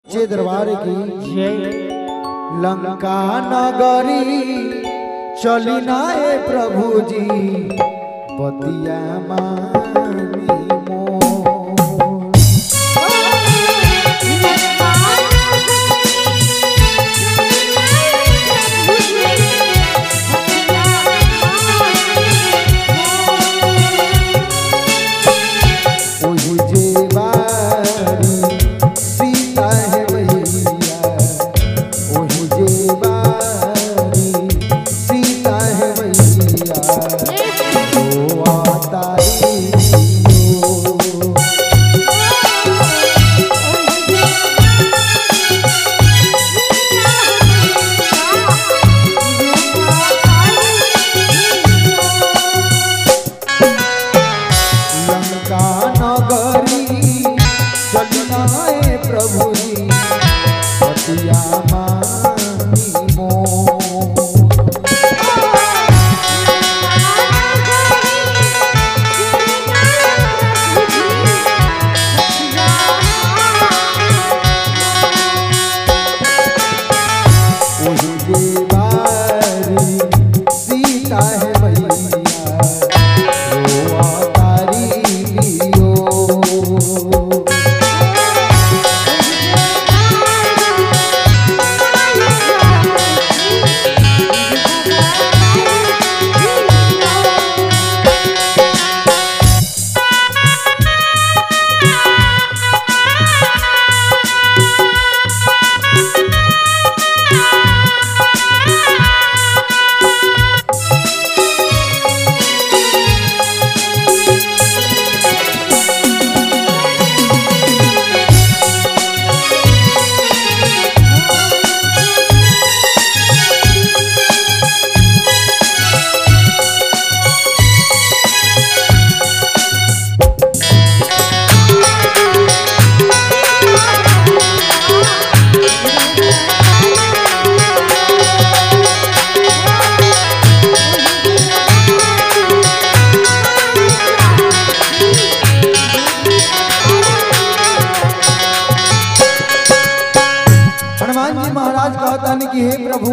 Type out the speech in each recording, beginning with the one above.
सच्चे दरबार की लंका नगरी चली नाए प्रभु जी बतिया मानी कि हे प्रभु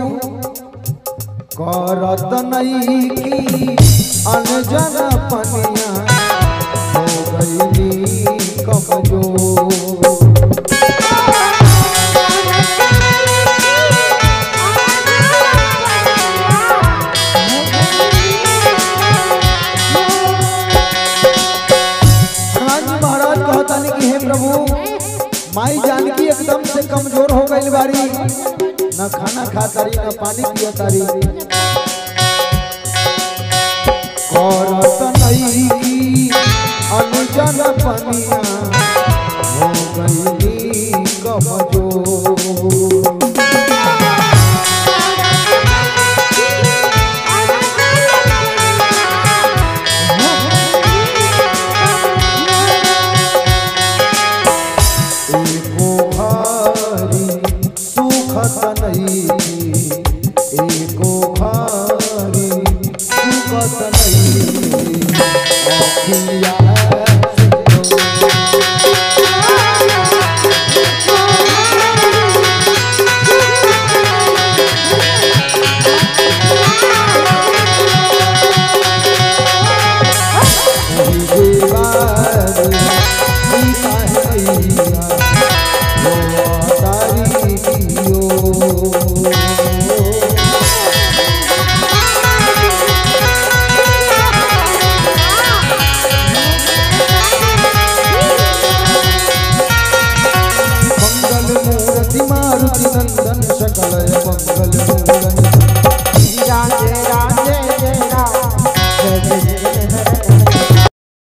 करत नहीं की अनजन पनिया हो गईली कमजोर महाराज कहता नहीं कि हे प्रभु माई जानकी एकदम से कमजोर हो गई बारी, न खाना खा तारी न पानी पिया तारी। करत नहीं अनुजन पनिया हो गई कमजोर।